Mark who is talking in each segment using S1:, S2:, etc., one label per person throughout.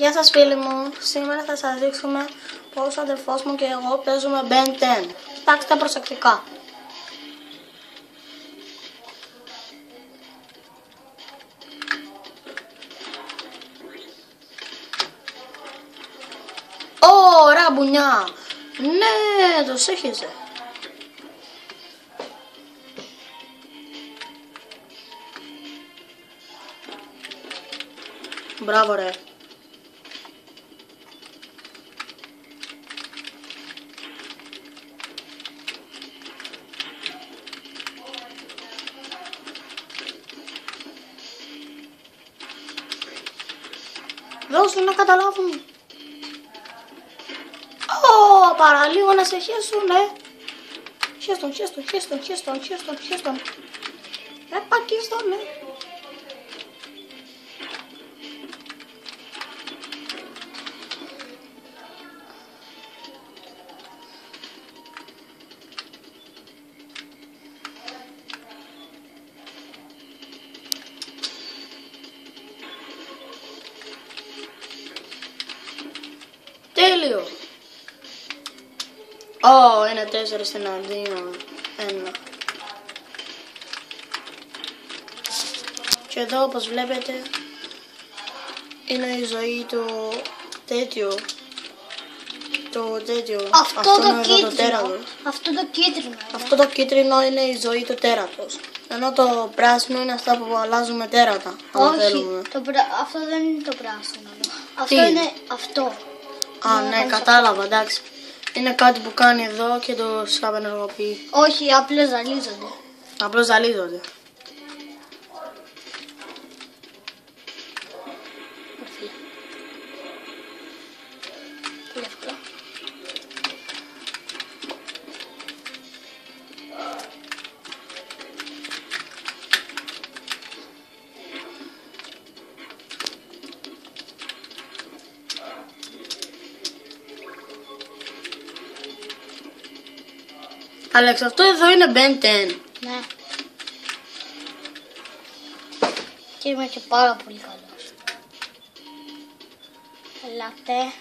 S1: Γεια σας φίλοι μου, σήμερα θα σας δείξουμε πώς ο αδερφός μου και εγώ παίζουμε Ben 10. Κοιτάξτε προσεκτικά. Ωραία μπουνιά! Ναι, το σύγχυζε. Μπράβο ρε. Δώσουν να καταλάβουν. Παραλίγο να σε χέσουνε. Χέστον. Πακίστον, Τέλειο. Είναι 4 εναντίον 1. Και εδώ όπως βλέπετε είναι η ζωή του τέτοιο. Αυτό το κίτρινο. Αυτό το κίτρινο είναι η ζωή του τέρατος. Ενώ το πράσινο είναι αυτά που αλλάζουμε τέρατα.
S2: Όχι, αυτό δεν είναι το πράσινο. Αυτό είναι αυτό.
S1: Ναι, κατάλαβα, εντάξει. Είναι κάτι που κάνει εδώ και το απενεργοποιεί.
S2: Όχι, απλώς ζαλίζονται.
S1: Άλεξ, αυτό εδώ είναι Ben 10.
S2: Ναι. Και είμαι και πάρα πολύ καλός. Ελάτε.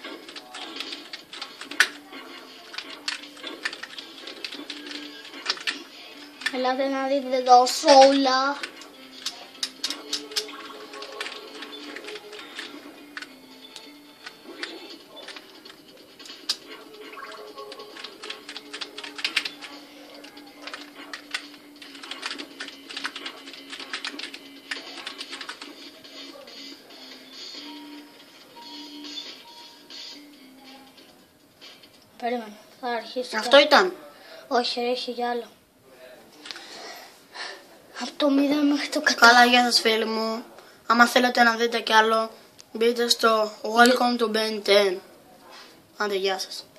S2: Ελάτε να δείτε το σόλα.
S1: Περίμενε,
S2: θα αρχίσει.
S1: Αυτό ήταν.
S2: Όχι, έχει κι άλλο. Από το 0 μέχρι το 100.
S1: Καλά, γεια σας φίλοι μου. Άμα θέλετε να δείτε κι άλλο, μπείτε στο Welcome to Ben 10. Άντε, γεια σας.